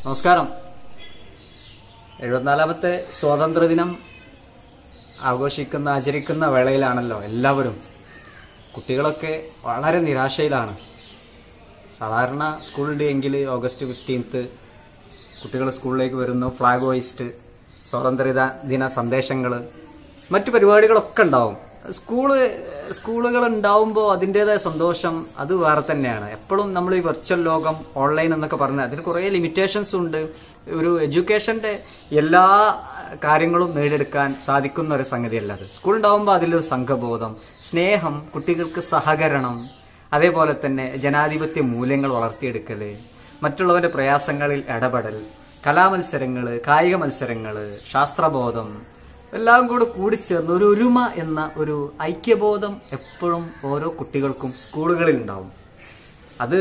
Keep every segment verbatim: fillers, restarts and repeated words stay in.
നമസ്കാരം. എഴുപത്തിനാലാമത്തെ സ്വാതന്ത്ര്യദിനം ആഘോഷിക്കുന്ന ആചരിക്കുന്ന വേളയിലാണല്ലോ എല്ലാവരും. കുട്ടികളൊക്കെ വളരെ നിരാശയിലാണ്. സാധാരണ സ്കൂൾ ഡേ എങ്കിൽ ഓഗസ്റ്റ് ഫിഫ്റ്റീൻത്ത് കുട്ടികൾ സ്കൂളിലേക്ക് വരുന്നു, ഫ്ലാഗ് ഹോയിസ്റ്റ്, സ്വാതന്ത്ര്യ ദിന സന്ദേശങ്ങൾ, മറ്റു പരിപാടികളൊക്കെ ഉണ്ടാവും. സ്കൂള് സ്കൂളുകൾ ഉണ്ടാവുമ്പോൾ അതിൻ്റെതായ സന്തോഷം അത് വേറെ തന്നെയാണ്. എപ്പോഴും നമ്മൾ ഈ വെർച്വൽ ലോകം, ഓൺലൈൻ എന്നൊക്കെ പറഞ്ഞാൽ അതിന് കുറേ ലിമിറ്റേഷൻസ് ഉണ്ട്. ഒരു എഡ്യൂക്കേഷൻ്റെ എല്ലാ കാര്യങ്ങളും നേടിയെടുക്കാൻ സാധിക്കുന്ന ഒരു സംഗതിയല്ല അത്. സ്കൂൾ ഉണ്ടാവുമ്പോൾ അതിലൊരു സംഘബോധം, സ്നേഹം, കുട്ടികൾക്ക് സഹകരണം, അതേപോലെ തന്നെ ജനാധിപത്യ മൂല്യങ്ങൾ വളർത്തിയെടുക്കൽ, മറ്റുള്ളവരുടെ പ്രയാസങ്ങളിൽ ഇടപെടൽ, കലാമത്സരങ്ങൾ, കായിക മത്സരങ്ങൾ, ശാസ്ത്രബോധം എല്ലാം കൂടെ കൂടിച്ചേർന്ന് ഒരു ഒരുമ എന്ന ഒരു ഐക്യബോധം എപ്പോഴും ഓരോ കുട്ടികൾക്കും സ്കൂളുകളിൽ ഉണ്ടാവും. അത്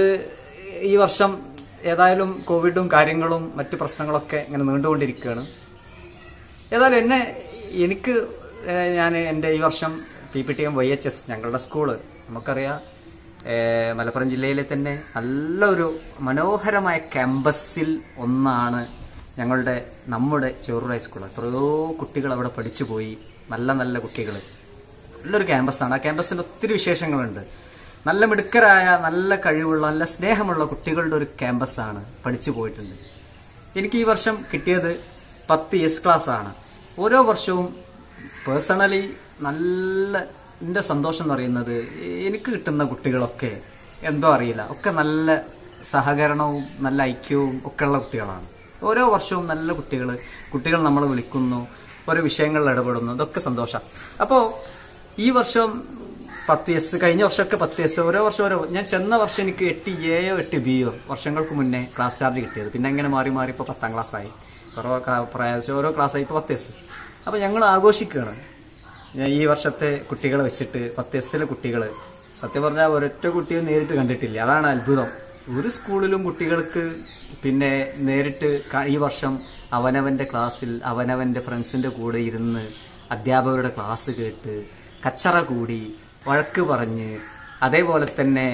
ഈ വർഷം ഏതായാലും കോവിഡും കാര്യങ്ങളും മറ്റു പ്രശ്നങ്ങളൊക്കെ ഇങ്ങനെ നീണ്ടുകൊണ്ടിരിക്കുകയാണ്. ഏതായാലും എന്നെ എനിക്ക് ഞാൻ എൻ്റെ ഈ വർഷം P P T M Y H S ഞങ്ങളുടെ സ്കൂള് നമുക്കറിയാം, മലപ്പുറം ജില്ലയിലെ തന്നെ നല്ലൊരു മനോഹരമായ ക്യാമ്പസിൽ ഒന്നാണ് ഞങ്ങളുടെ നമ്മുടെ ചെറുറ ഹൈസ്കൂൾ. എത്രയോ കുട്ടികൾ അവിടെ പഠിച്ചു പോയി, നല്ല നല്ല കുട്ടികൾ. നല്ലൊരു ക്യാമ്പസാണ്. ആ ക്യാമ്പസിൽ ഒത്തിരി വിശേഷങ്ങളുണ്ട്. നല്ല മിടുക്കരായ, നല്ല കഴിവുള്ള, നല്ല സ്നേഹമുള്ള കുട്ടികളുടെ ഒരു ക്യാമ്പസാണ്. പഠിച്ചു പോയിട്ടുണ്ട്. എനിക്ക് ഈ വർഷം കിട്ടിയത് പത്ത് എസ് ക്ലാസ് ആണ്. ഓരോ വർഷവും പേഴ്സണലി നല്ല എൻ്റെ സന്തോഷം എന്ന് പറയുന്നത് എനിക്ക് കിട്ടുന്ന കുട്ടികളൊക്കെ എന്തോ അറിയില്ല, ഒക്കെ നല്ല സഹകരണവും നല്ല ഐക്യവും ഒക്കെ ഉള്ള കുട്ടികളാണ്. ഓരോ വർഷവും നല്ല കുട്ടികൾ കുട്ടികൾ നമ്മളെ വിളിക്കുന്നു, ഓരോ വിഷയങ്ങളിൽ ഇടപെടുന്നു, അതൊക്കെ സന്തോഷം. അപ്പോൾ ഈ വർഷം പത്ത് എസ്, കഴിഞ്ഞ വർഷമൊക്കെ പത്ത് എസ്, ഓരോ വർഷം ഓരോ ഞാൻ ചെന്ന വർഷം എനിക്ക് എട്ട് എയോ എട്ട് ബിയോ വർഷങ്ങൾക്ക് മുന്നേ ക്ലാസ് ചാർജ് കിട്ടിയത്. പിന്നെ അങ്ങനെ മാറി മാറി ഇപ്പോൾ പത്താം ക്ലാസ്സായി, ഓരോ പ്രാവശ്യം ഓരോ ക്ലാസ്സായി ഇപ്പോൾ പത്ത് എസ്. അപ്പോൾ ഞങ്ങൾ ആഘോഷിക്കുകയാണ് ഈ വർഷത്തെ കുട്ടികളെ വെച്ചിട്ട്. പത്ത് എസ്സിലെ കുട്ടികൾ സത്യം പറഞ്ഞാൽ ഒരൊറ്റ കുട്ടിയെ നേരിട്ട് കണ്ടിട്ടില്ല. അതാണ് അത്ഭുതം. ഒരു സ്കൂളിലും കുട്ടികൾക്ക് പിന്നെ നേരിട്ട് ഈ വർഷം അവനവൻ്റെ ക്ലാസ്സിൽ അവനവൻ്റെ ഫ്രണ്ട്സിൻ്റെ കൂടെ ഇരുന്ന് അധ്യാപകരുടെ ക്ലാസ് കേട്ട് കച്ചറ കൂടി വഴക്ക് പറഞ്ഞ് അതേപോലെ തന്നെ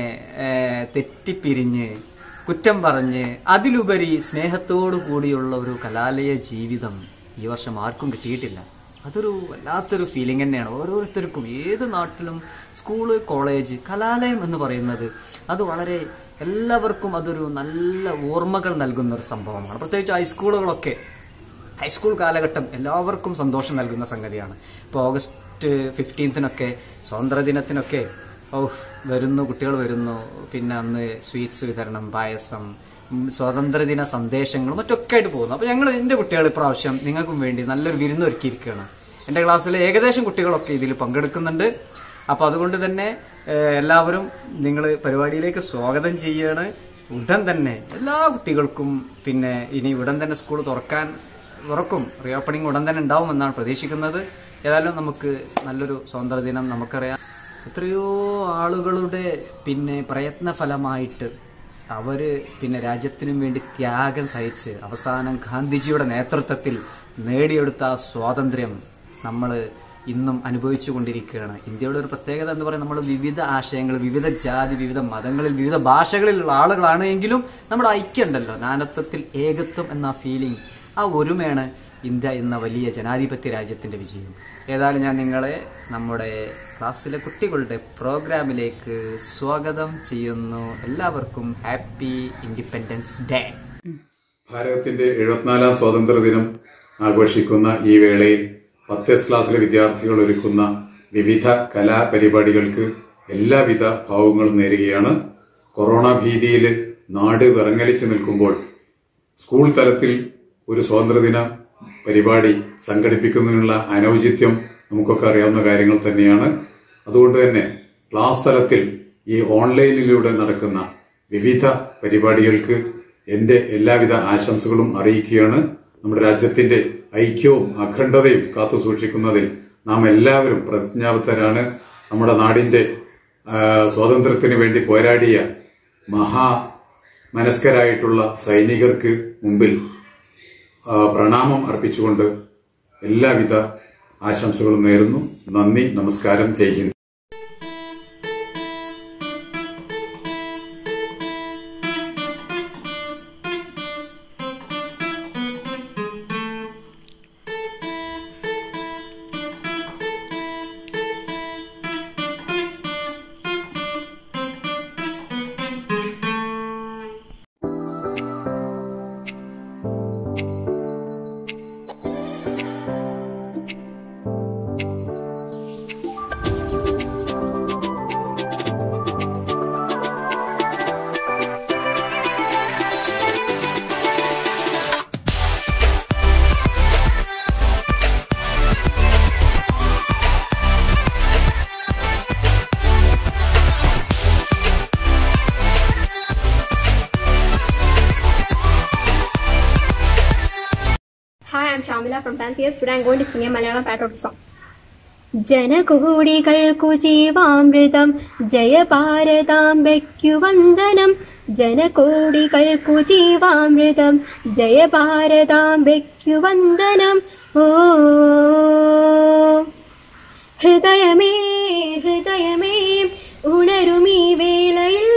തെറ്റിപ്പിരിഞ്ഞ് കുറ്റം പറഞ്ഞ് അതിലുപരി സ്നേഹത്തോടു കൂടിയുള്ള ഒരു കലാലയ ജീവിതം ഈ വർഷം ആർക്കും കിട്ടിയിട്ടില്ല. അതൊരു വല്ലാത്തൊരു ഫീലിംഗ് തന്നെയാണ് ഓരോരുത്തർക്കും. ഏത് നാട്ടിലും സ്കൂള്, കോളേജ്, കലാലയം എന്ന് പറയുന്നത് അത് വളരെ എല്ലാവർക്കും അതൊരു നല്ല ഓർമ്മകൾ നൽകുന്ന ഒരു സംഭവമാണ്. പ്രത്യേകിച്ച് ഹൈസ്കൂളുകളൊക്കെ, ഹൈസ്കൂൾ കാലഘട്ടം എല്ലാവർക്കും സന്തോഷം നൽകുന്ന സംഗതിയാണ്. ഇപ്പോൾ ഓഗസ്റ്റ് ഫിഫ്റ്റീൻത്തിനൊക്കെ സ്വാതന്ത്ര്യദിനത്തിനൊക്കെ ഓ വരുന്നു, കുട്ടികൾ വരുന്നു. പിന്നെ അന്ന് സ്വീറ്റ്സ് വിതരണം, പായസം, സ്വാതന്ത്ര്യദിന സന്ദേശങ്ങളും മറ്റൊക്കെ ആയിട്ട് പോകുന്നു. അപ്പോൾ ഞങ്ങൾ എൻ്റെ കുട്ടികൾ ഇപ്രാവശ്യം നിങ്ങൾക്കും വേണ്ടി നല്ലൊരു വിരുന്നൊരുക്കിയിരിക്കുകയാണ്. എൻ്റെ ക്ലാസ്സിലെ ഏകദേശം കുട്ടികളൊക്കെ ഇതിൽ പങ്കെടുക്കുന്നുണ്ട്. അപ്പോൾ അതുകൊണ്ട് തന്നെ എല്ലാവരും നിങ്ങൾ പരിപാടിയിലേക്ക് സ്വാഗതം ചെയ്യുകയാണ്. ഉടൻ തന്നെ എല്ലാ കുട്ടികൾക്കും പിന്നെ ഇനി ഉടൻ തന്നെ സ്കൂൾ തുറക്കാൻ തുറക്കും, റീ ഓപ്പണിംഗ് ഉടൻ തന്നെ ഉണ്ടാവുമെന്നാണ് പ്രതീക്ഷിക്കുന്നത്. ഏതായാലും നമുക്ക് നല്ലൊരു സ്വാതന്ത്ര്യദിനം. നമുക്കറിയാം എത്രയോ ആളുകളുടെ പിന്നെ പ്രയത്നഫലമായിട്ട് അവർ പിന്നെ രാജ്യത്തിനും വേണ്ടി ത്യാഗം സഹിച്ച് അവസാനം ഗാന്ധിജിയുടെ നേതൃത്വത്തിൽ നേടിയെടുത്ത ആ സ്വാതന്ത്ര്യം നമ്മൾ ഇന്നും അനുഭവിച്ചു കൊണ്ടിരിക്കുകയാണ്. ഇന്ത്യയുടെ ഒരു പ്രത്യേകത എന്ന് പറയുന്നത് നമ്മൾ വിവിധ ആശയങ്ങൾ, വിവിധ ജാതി, വിവിധ മതങ്ങളിൽ, വിവിധ ഭാഷകളിലുള്ള ആളുകളാണ് എങ്കിലും നമ്മുടെ ഐക്യം ഉണ്ടല്ലോ, നാനത്വത്തിൽ ഏകത്വം എന്ന ഫീലിംഗ്, ആ ഒരുമയാണ് ഇന്ത്യ എന്ന വലിയ ജനാധിപത്യ രാജ്യത്തിൻ്റെ വിജയം. ഏതായാലും ഞാൻ നിങ്ങളെ നമ്മുടെ ക്ലാസ്സിലെ കുട്ടികളുടെ പ്രോഗ്രാമിലേക്ക് സ്വാഗതം ചെയ്യുന്നു. എല്ലാവർക്കും ഹാപ്പി ഇൻഡിപെൻഡൻസ് ഡേ. ഭാരതത്തിന്റെ എഴുപത്തിനാലാം സ്വാതന്ത്ര്യ ദിനം ആഘോഷിക്കുന്ന ഈ വേളയിൽ പത്ത് എസ് ക്ലാസ്സിലെ വിദ്യാർത്ഥികൾ ഒരുക്കുന്ന വിവിധ കലാപരിപാടികൾക്ക് എല്ലാവിധ ഭാവങ്ങളും നേരുകയാണ്. കൊറോണ ഭീതിയിൽ നാട് വിറങ്ങലിച്ചു നിൽക്കുമ്പോൾ സ്കൂൾ തലത്തിൽ ഒരു സ്വാതന്ത്ര്യദിന പരിപാടി സംഘടിപ്പിക്കുന്നതിനുള്ള അനൗചിത്യം നമുക്കൊക്കെ അറിയാവുന്ന കാര്യങ്ങൾ തന്നെയാണ്. അതുകൊണ്ട് തന്നെ ക്ലാസ് തലത്തിൽ ഈ ഓൺലൈനിലൂടെ നടക്കുന്ന വിവിധ പരിപാടികൾക്ക് എൻ്റെ എല്ലാവിധ ആശംസകളും അറിയിക്കുകയാണ്. നമ്മുടെ രാജ്യത്തിന്റെ ഐക്യവും അഖണ്ഡതയും കാത്തു സൂക്ഷിക്കുന്നതിൽ നാം എല്ലാവരും പ്രതിജ്ഞാബദ്ധരാണ്. നമ്മുടെ നാടിന്റെ സ്വാതന്ത്ര്യത്തിന് വേണ്ടി പോരാടിയ മഹാ മനസ്കരായിട്ടുള്ള സൈനികർക്ക് മുമ്പിൽ പ്രണാമം അർപ്പിച്ചുകൊണ്ട് എല്ലാവിധ ആശംസകളും നേരുന്നു. നന്ദി, നമസ്കാരം, ജയ് Hind. Hi, I'm Shamila from tenth years. Today I'm going to sing a Malayalam patriotic song. जनकोटिकल्कु जीवामृतं जय भारताम्बेक्कु वन्दनं जनकोटिकल्कु जीवामृतं जय भारताम्बेक्कु वन्दनं ओ हृदयमे हृदयमे उणरुमी वेळയിൽ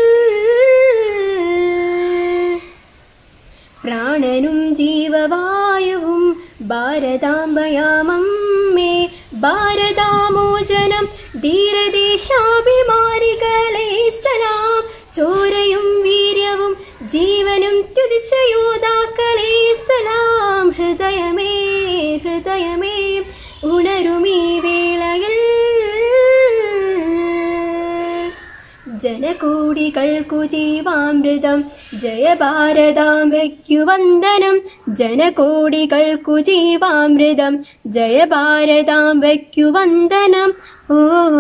प्राणनुं जीववायुवुं भारताम्बयामम्मे ഭാരതാമോചനം ധീരദേശാഭിമാനികളെ സലാം ചോരയും വീര്യവും ജീവനും തുതിച്ച യോദ്ധാക്കളെ സലാം ഹൃദയമേ ഹൃദയമേ ഉണരുമീ വേളയിൽ जनकोटिकल्कु जीवामृतं जय भारताम्बेक्कु वन्दनं जनकोटिकल्कु जीवामृतं जय भारताम्बेक्कु वन्दനം ഓ.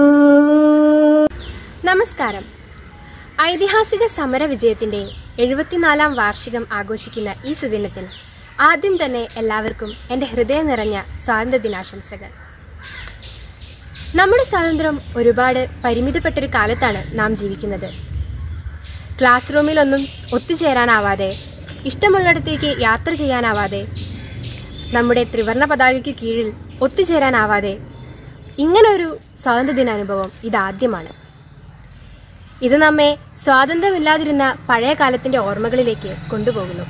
നമസ്കാരം. ഐതിഹാസിക സമര വിജയത്തിന്റെ എഴുപത്തിനാലാം വാർഷികം ആഘോഷിക്കുന്ന ഈ സുദിനത്തിൽ ആദ്യം തന്നെ എല്ലാവർക്കും എൻ്റെ ഹൃദയം നിറഞ്ഞ സ്വാതന്ത്ര്യദിനാശംസകൾ. നമ്മുടെ സ്വാതന്ത്ര്യം ഒരുപാട് പരിമിതപ്പെട്ടൊരു കാലത്താണ് നാം ജീവിക്കുന്നത്. ക്ലാസ് റൂമിലൊന്നും ഒത്തുചേരാനാവാതെ, ഇഷ്ടമുള്ളിടത്തേക്ക് യാത്ര ചെയ്യാനാവാതെ, നമ്മുടെ ത്രിവർണ്ണ പതാകയ്ക്ക് കീഴിൽ ഒത്തുചേരാനാവാതെ ഇങ്ങനൊരു സ്വാതന്ത്ര്യദിനാനുഭവം ഇതാദ്യമാണ്. ഇത് നമ്മെ സ്വാതന്ത്ര്യമില്ലാതിരുന്ന പഴയ കാലത്തിൻ്റെ ഓർമ്മകളിലേക്ക് കൊണ്ടുപോകുന്നു.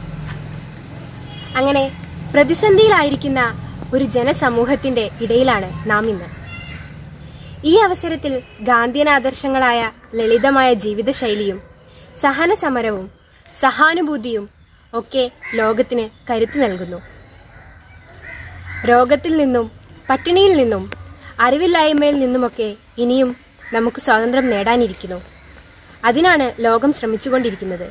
അങ്ങനെ പ്രതിസന്ധിയിലായിരിക്കുന്ന ഒരു ജനസമൂഹത്തിൻ്റെ ഇടയിലാണ് നാം ഇന്ന്. ഈ അവസരത്തിൽ ഗാന്ധിയൻ ആദർശങ്ങളായ ലളിതമായ ജീവിതശൈലിയും സഹന സമരവും സഹാനുഭൂതിയും ഒക്കെ ലോകത്തിന് കരുത്തു നൽകുന്നു. രോഗത്തിൽ നിന്നും പട്ടിണിയിൽ നിന്നും അറിവില്ലായ്മയിൽ നിന്നുമൊക്കെ ഇനിയും നമുക്ക് സ്വാതന്ത്ര്യം നേടാനിരിക്കുന്നു. അതിനാണ് ലോകം ശ്രമിച്ചുകൊണ്ടിരിക്കുന്നത്.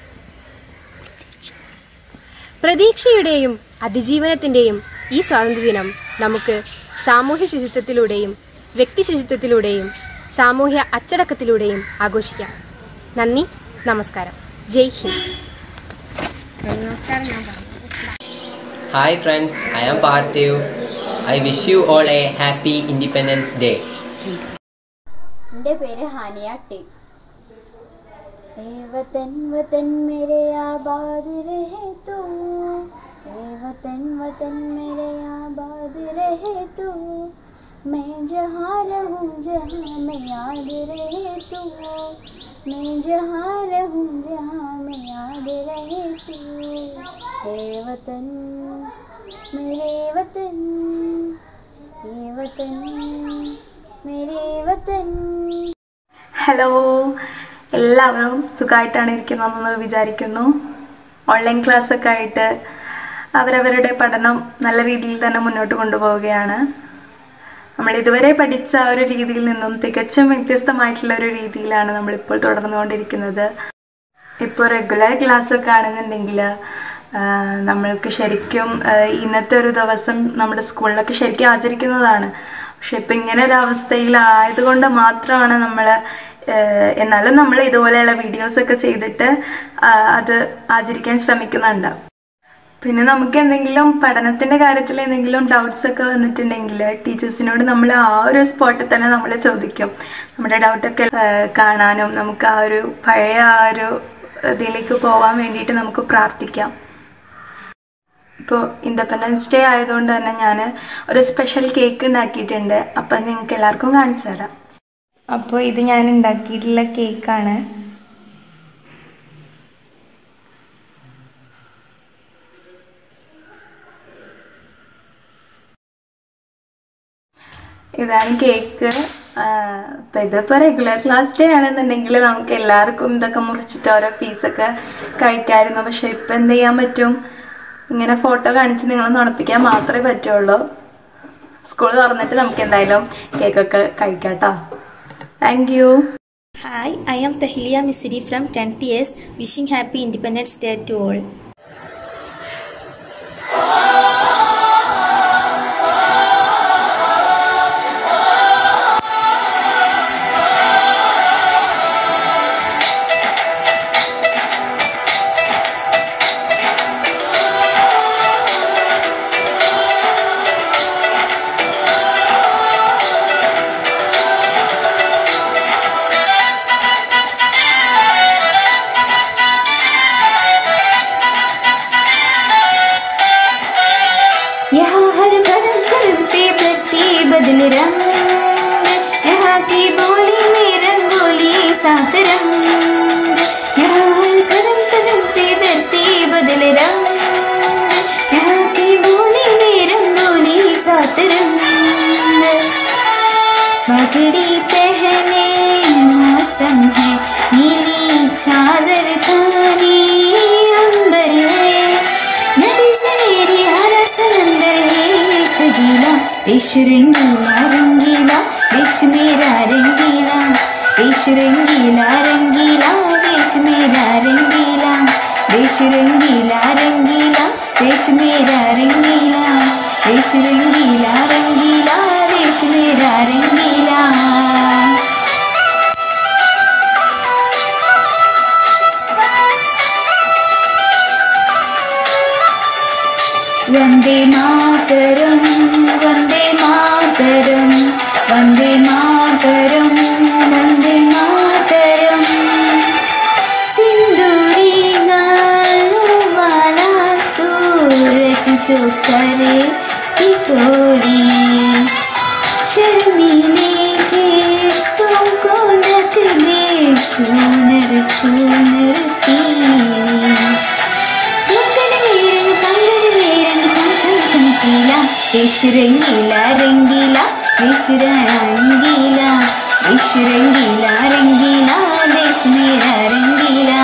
പ്രതീക്ഷയുടെയും അതിജീവനത്തിൻ്റെയും ഈ സ്വാതന്ത്ര്യദിനം നമുക്ക് സാമൂഹ്യ ശുചിത്വത്തിലൂടെയും വ്യക്തി ശുചിത്വത്തിലൂടെയും സാമൂഹ്യ അച്ചടക്കത്തിലൂടെയും ആഘോഷിക്കാം. നന്ദി, നമസ്കാരം. ജയ് Hind. Hi friends, I am Parthiv. I wish you all a happy Independence Day. എൻ്റെ പേര് ഹാനിയ ടി. ए वतन वतन मेरे आबाद रहे तू, ए वतन वतन मेरे आबाद रहे तू, मैं जहाँ रहूँ जहाँ में याद रहे तू, मैं जहाँ रहूँ जहाँ में याद रहे तू, ए वतन मेरे वतन, ए वतन मेरे वतन. ഹലോ, എല്ലാവരും സുഖമായിട്ടാണ് ഇരിക്കുന്നതെന്ന് വിചാരിക്കുന്നു. ഓൺലൈൻ ക്ലാസ്സൊക്കെ ആയിട്ട് അവരവരുടെ പഠനം നല്ല രീതിയിൽ തന്നെ മുന്നോട്ട് കൊണ്ടുപോവുകയാണ്. നമ്മൾ ഇതുവരെ പഠിച്ച ആ ഒരു രീതിയിൽ നിന്നും തികച്ചും വ്യത്യസ്തമായിട്ടുള്ള ഒരു രീതിയിലാണ് നമ്മളിപ്പോൾ തുടർന്നുകൊണ്ടിരിക്കുന്നത്. ഇപ്പോൾ റെഗുലർ ക്ലാസ്സൊക്കെ ആണെന്നുണ്ടെങ്കിൽ നമ്മൾക്ക് ശരിക്കും ഇന്നത്തെ ഒരു ദിവസം നമ്മുടെ സ്കൂളിലൊക്കെ ശരിക്കും ആചരിക്കുന്നതാണ്. പക്ഷെ ഇപ്പം ഇങ്ങനെ ഒരു അവസ്ഥയിലായതുകൊണ്ട് മാത്രമാണ് നമ്മൾ എന്നാലും നമ്മൾ ഇതുപോലെയുള്ള വീഡിയോസൊക്കെ ചെയ്തിട്ട് അത് ആചരിക്കാൻ ശ്രമിക്കുന്നുണ്ട്. പിന്നെ നമുക്ക് എന്തെങ്കിലും പഠനത്തിൻ്റെ കാര്യത്തിൽ എന്തെങ്കിലും ഡൗട്ട്സ് ഒക്കെ വന്നിട്ടുണ്ടെങ്കിൽ ടീച്ചേഴ്സിനോട് നമ്മൾ ആ ഒരു സ്പോട്ടിൽ തന്നെ നമ്മൾ ചോദിക്കും. നമ്മുടെ ഡൗട്ടൊക്കെ കാണാനും നമുക്ക് ആ ഒരു പഴയ ആ ഒരു ഇതിലേക്ക് പോകാൻ വേണ്ടിയിട്ട് നമുക്ക് പ്രാർത്ഥിക്കാം. ഇപ്പോൾ ഇൻഡിപെൻഡൻസ് ഡേ ആയതുകൊണ്ട് തന്നെ ഞാൻ ഒരു സ്പെഷ്യൽ കേക്ക് ഉണ്ടാക്കിയിട്ടുണ്ട്. അപ്പം നിങ്ങൾക്ക് എല്ലാവർക്കും കാണിച്ചു തരാം. അപ്പോൾ ഇത് ഞാൻ ഉണ്ടാക്കിയിട്ടുള്ള കേക്കാണ്. ഇതാണ് കേക്ക്. അപ്പം ഇതിപ്പോൾ റെഗുലർ ക്ലാസ് ഡേ ആണെന്നുണ്ടെങ്കിൽ നമുക്ക് എല്ലാവർക്കും ഇതൊക്കെ മുറിച്ചിട്ട് ഓരോ പീസൊക്കെ കഴിക്കാമായിരുന്നു. പക്ഷെ ഇപ്പം എന്ത് ചെയ്യാൻ പറ്റും, ഇങ്ങനെ ഫോട്ടോ കാണിച്ച് നിങ്ങളെ നുണപ്പിക്കാൻ മാത്രമേ പറ്റുള്ളൂ. സ്കൂൾ തുറന്നിട്ട് നമുക്ക് എന്തായാലും കേക്കൊക്കെ കഴിക്കാം കേട്ടോ. Thank you. Hi, I am Tahiliya Misri from tenth years, wishing happy Independence Day to all. रंग, यहाँ की बोली में रंगोली सात रंग, यहाँ हर कदम कदम पे धरती बदल रंग, यहाँ की बोली में रंगोली सात रंग। पगड़ी पहने मौसम है, नीली चादर थानी अंबर है, नदी से मेरी हरा समंदर है सजीला, देश रंगीला रंगीला देश मेरा रंगीला, देश रंगीला रंगीला देश मेरा रंगीला, देश रंगीला रंगीला देश मेरा रंगीला, देश रंगीला रंगीला देश मेरा रंगीला। वंदे मातरम वंदे मातरम वंदे मातरम वंदे मातरम। सिंदूरी गालों वाला सूरज जो करे टिकोली, शर्मीले के तुमको रख दे चूनर चूनर पीली, देश रंगीला रंगीला देश रंगीला, देश रंगीला रंगीला देश मेरा रंगीला।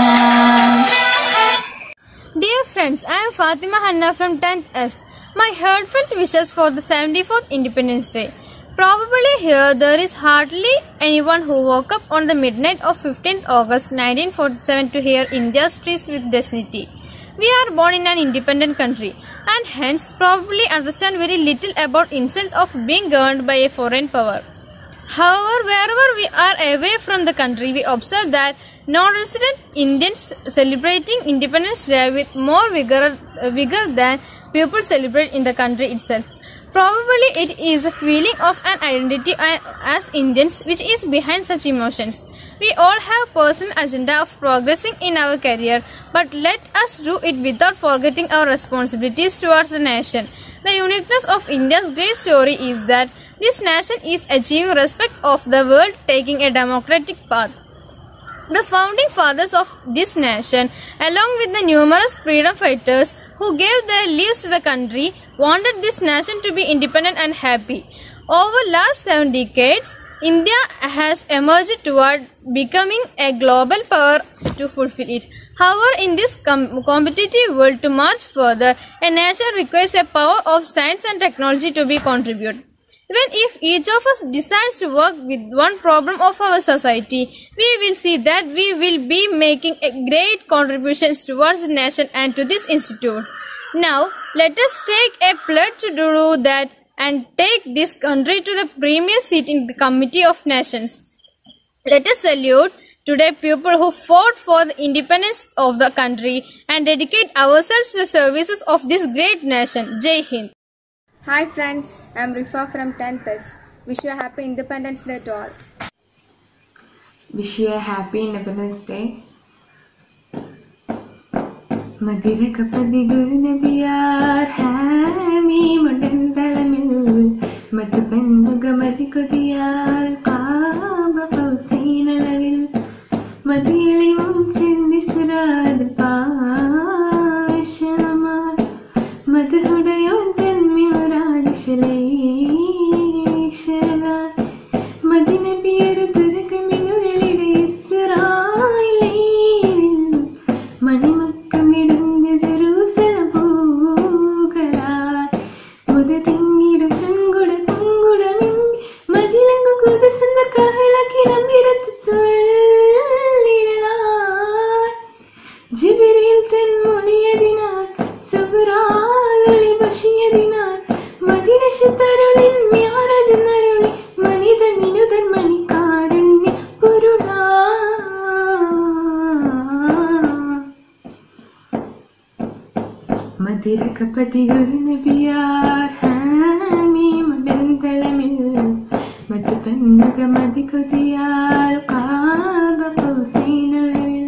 Dear friends, I am Fatima Hanna from tenth S. My heartfelt wishes for the seventy-fourth Independence Day. Probably here there is hardly anyone who woke up on the midnight of fifteenth August nineteen forty-seven to hear India's trees with dignity. We are born in an independent country and hence probably understand very little about insult of being governed by a foreign power. However, wherever we are away from the country, we observe that non-resident Indians celebrating Independence Day with more vigor, vigor than people celebrate in the country itself. Probably it is a feeling of an identity as Indians which is behind such emotions. We all have personal agenda of progressing in our career, but let us do it without forgetting our responsibilities towards the nation. The uniqueness of India's great story is that this nation is achieving respect of the world, taking a democratic path. The founding fathers of this nation, along with the numerous freedom fighters who gave their lives to the country, wanted this nation to be independent and happy. Over last seven decades, India has emerged toward becoming a global power to fulfill it. However, in this com- competitive world, to march further, a nation requires a power of science and technology to be contributed. Even if each of us decides to work with one problem of our society, we will see that we will be making a great contributions towards the nation and to this institute. Now, let us take a pledge to do that and take this country to the premier seat in the Committee of Nations. Let us salute today people who fought for the independence of the country and dedicate ourselves to the services of this great nation. Jai Hind. Hi friends, I am Rifa from tenth S. Wish you a happy Independence Day to all. Wish you a happy Independence Day. Madira kapadi guru nabiyar hami mudan dalamil madhubandu gamadi kodiyar kaaba pausain alavil madiyali munchindi surad paashamar madhudayon tanmyuraj shalay shala madina biyaru duragaminuralide israilil manimak Madira kapadi guru nabiyar hami mudan dalamil madhubandu gamadi kodiyar kaaba pausain alavil.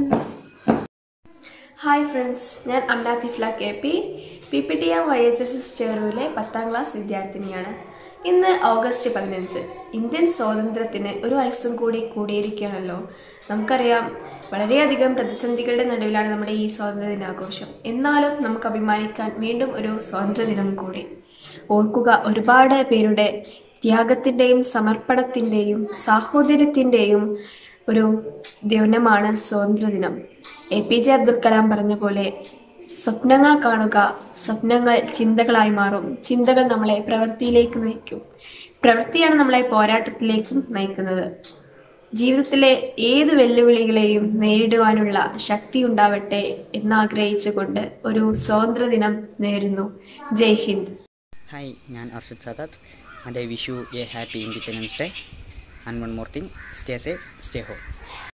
Hi friends, ഞാൻ Amna Thifla K P P P T M Y H S S ചെറുവിലെ പത്താം class വിദ്യാർത്ഥിനിയാണ്. ഇന്ന് August പതിനഞ്ച്. Indian സ്വാതന്ത്ര്യത്തിന് ഒരു വയസ്സും കൂടി കൂടിയിരിക്കുകയാണല്ലോ. നമുക്കറിയാം, വളരെയധികം പ്രതിസന്ധികളുടെ നടുവിലാണ് നമ്മുടെ ഈ സ്വാതന്ത്ര്യ ദിനാഘോഷം. എന്നാലും നമുക്ക് അഭിമാനിക്കാൻ വീണ്ടും ഒരു സ്വാതന്ത്ര്യ ദിനം കൂടി. ഓർക്കുക, ഒരുപാട് പേരുടെ ത്യാഗത്തിൻ്റെയും സമർപ്പണത്തിൻ്റെയും സാഹോദര്യത്തിൻ്റെയും ഒരു ദിനമാണ് സ്വാതന്ത്ര്യദിനം. A P J Abdul Kalam പറഞ്ഞ പോലെ, സ്വപ്നങ്ങൾ കാണുക, സ്വപ്നങ്ങൾ ചിന്തകളായി മാറും, ചിന്തകൾ നമ്മളെ പ്രവൃത്തിയിലേക്ക് നയിക്കും, പ്രവൃത്തിയാണ് നമ്മളെ പോരാട്ടത്തിലേക്കും നയിക്കുന്നത്. ജീവിതത്തിലെ ഏത് വെല്ലുവിളികളെയും നേരിടുവാനുള്ള ശക്തി ഉണ്ടാവട്ടെ എന്നാഗ്രഹിച്ചുകൊണ്ട് ഒരു സ്വാതന്ത്ര്യദിനം നേരുന്നു. ജയ് ഹിന്ദ്. ഹായ്, ഞാൻ Arshad Sadath and I wish you a happy Independence Day. And one more thing, stay safe, stay home.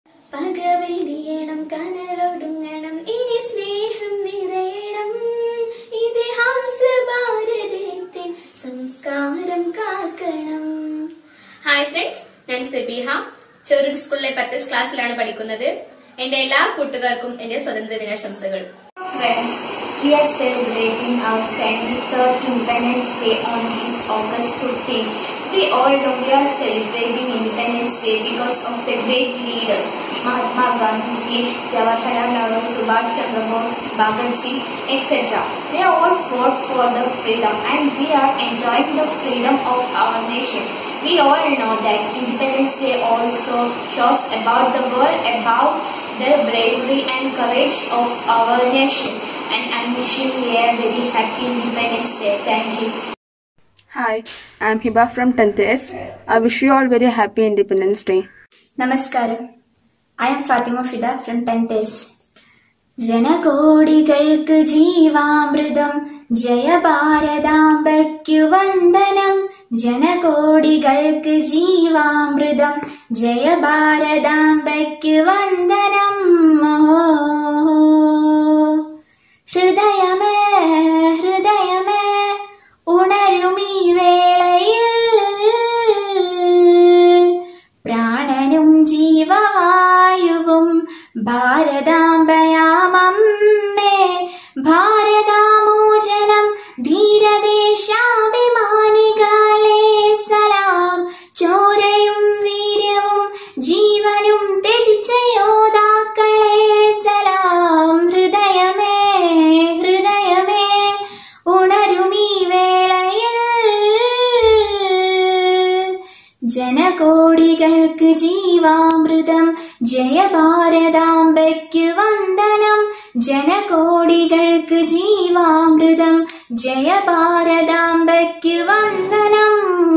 പകവെടിയണം കനലൊടുങ്ങണം ഇനി സ്നേഹം നിറയണം ഇതിഹാസ ഭാരതത്തിൻ സംസ്കാരം കാക്കണം. ഹായ് ഫ്രണ്ട്സ്, ഞാൻ സെബീഹ. ചെറുട് സ്കൂളിലെ പത്താം ക്ലാസ്സിലാണ് പഠിക്കുന്നത്. എന്റെ എല്ലാ കൂട്ടുകാർക്കും എന്റെ സ്വാതന്ത്ര്യ ദിനാശംസകൾ. Friends, we are celebrating our seventy-third Independence Day on this August fifteenth. We all know we are celebrating Independence Day because of the great leaders Mahatma Gandhi, Jawaharlal Nehru, Subhash Chandra Bose, Bhagat Singh, et cetera. They all fought for the freedom, and we are enjoying the freedom of our nation. We all know that Independence Day also shows about the world about the bravery and courage of our nation. And I'm wishing you a very happy Independence Day. Thank you. Hi, I'm Hiba from tenth S. I wish you all very happy Independence Day. Namaskaram. I am Fatima Fida from tenth S. ജനകോടികൾക്ക് ജീവാമൃതം Jaya ഭാരതാംബയ്ക്കു വന്ദനം. ജനകോടികൾക്ക് ജീവാമൃതം ജയ ഭാരതാംബയ്ക്കു വന്ദനം. ഹൃദയമേ ഹൃദയമേ ഉണരുമീ വേളയിൽ പ്രാണനും ജീവവായുവും ഭാരതാംബയാമമ്മേ. ഭാരതാമോചനം ധീരദേശാഭിമാനികളെ സലാം. ചോരയും വീര്യവും ജീവനും ത്യജിച്ച യോദ്ധാക്കളെ സലാം. ഹൃദയമേ ഹൃദയമേ ഉണരുമീ വേളയിൽ ജനകോടികൾക്ക് ജീവാമൃതം ജയ ഭാരതാംബയ്ക്കു വന്ദനം. ജനകോടികൾക്ക് ജീവാമൃതം ജയ ഭാരതാംബയ്ക്കു വന്ദനം.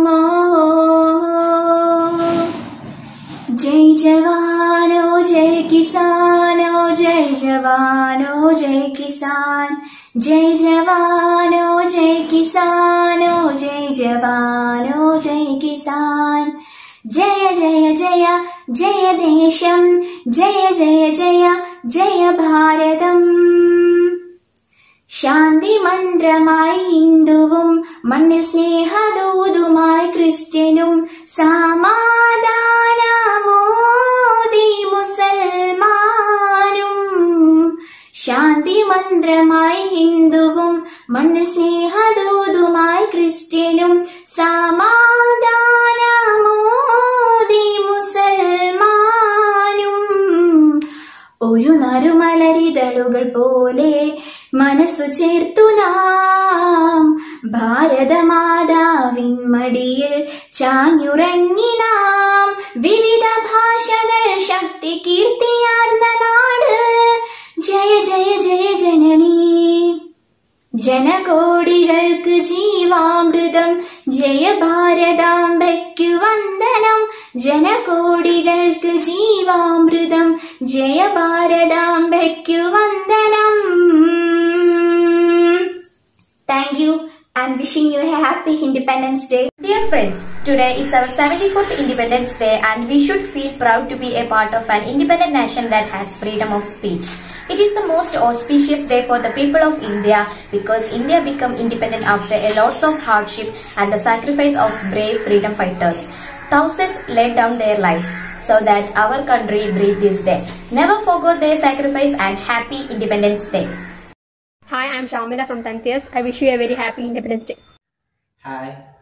ജയ് ജവാനോ ജയ് കിസാനോ ജയ് ജവാനോ ജയ് കിസാൻ. ജയ് ജവാനോ ജയ് കിസാനോ ജയ് ജവാനോ ജയ് കിസാൻ. ജയ ജയ ജയ ജയ ദേശം ജയ ജയ ജയ ജയ ഭാരതം. ശാന്തി മന്ത്രമായി ഹിന്ദുവും മണ്ണിൽ സ്നേഹദൂതുമായി ക്രിസ്ത്യനും സമാധാനമോദി മുസൽമാനും. ശാന്തി മന്ത്രമായി ഹിന്ദുവും മണ്ണിൽ സ്നേഹദൂതുമായി ക്രിസ്ത്യനും സമാധാനമോദി മുസൽമാനും. ഒരു നറുമലരിതളുകൾ പോലെ മനസ്സു ചേർത്തു നാം ഭാരതമാതാവിൻ മടിയിൽ ചാഞ്ഞുറങ്ങി നാം. വിവിധ ഭാഷകൾ ശക്തി കീർത്തിയാർന്ന നാട് ജയ ജയ ജയ ജനനീ. ജനകോടികൾക്ക് ജീവാമൃതം ജയ ഭാരതാംബയ്ക്കു വന്ദനം. ജനകോടികൾക്ക് ജീവാമൃതം ജയ ഭാരതാംബയ്ക്കു വന്ദനം. Thank you and wishing you a happy Independence Day. Dear friends, today is our seventy-fourth Independence Day and we should feel proud to be a part of an independent nation that has freedom of speech. It is the most auspicious day for the people of India because India became independent after a lots of hardship and the sacrifice of brave freedom fighters. Thousands laid down their lives so that our country breathed this day. Never forget their sacrifice and happy Independence Day. Hi, I am Shamila from tenth S. I wish you a very happy Independence Day. Hi,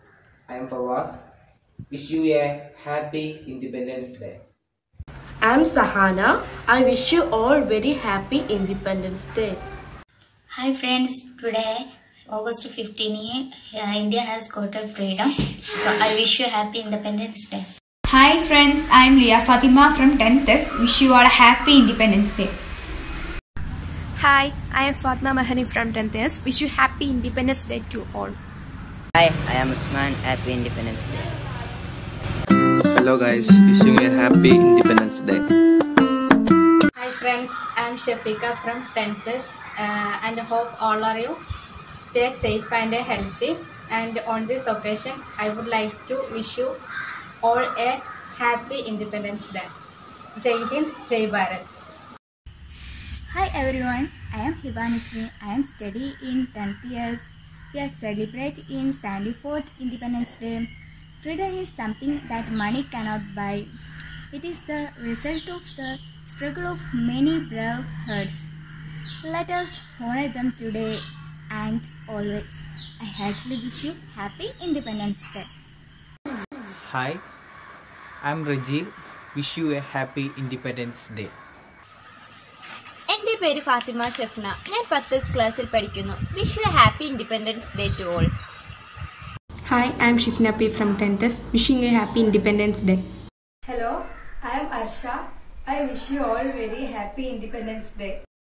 I am Fawaz. Wish you a happy Independence Day. I am Sahana. I wish you all very happy Independence Day. Hi friends, today August fifteenth, uh, India has got a freedom. So I wish you a happy Independence Day. Hi friends, I am Leah Fatima from tenth S. Wish you all a happy Independence Day. Hi, I am Fatma Mahani from tenth S. Wish you happy Independence Day to all. Hi, I am Usman. Happy Independence Day. Hello guys, wishing you a happy Independence Day. Hi friends, I am Shafika from tenth S uh, and hope all of you stay safe and healthy. And on this occasion, I would like to wish you all a happy Independence Day. Jai Hind, Jai Bharat. Hi everyone, I am Hiba Nisri. I am studying in tenth years. We are celebrating in seventy-fourth Independence Day. Freedom is something that money cannot buy. It is the result of the struggle of many brave hearts. Let us honor them today and always. I heartily wish you happy Independence Day. Hi, I am Reggie. Wish you a happy Independence Day. എൻ്റെ പേര് ഫാത്തിമ ഷെഫ്ന. ഞാൻ പത്ത് ക്ലാസ്സിൽ പഠിക്കുന്നു. Wish you happy independence day to all. Hi, I am Shifna P from tenth S. Wishing you a happy Independence Day. Hello, I am Arsha. I wish you all very happy Independence Day.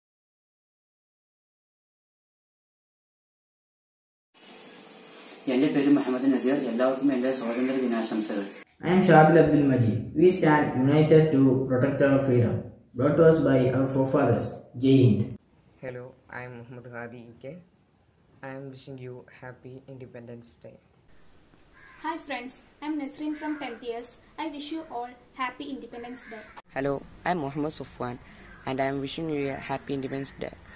എൻ്റെ പേര് മുഹമ്മദ് നദീർ. എല്ലാവർക്കും എൻ്റെ സ്വാതന്ത്ര്യ ദിനാശംസകൾ. I am Shadil Abdul Majid. We stand united to protect our freedom, brought to us by our forefathers. Jai Hind. Hello, I am Muhammad Hadi Ike. I am wishing you happy Independence Day. Hi friends, I am Nasreen from tenth years. I wish you all happy Independence Day. Hello, I am Muhammad Sufwan and I am wishing you a happy Independence Day.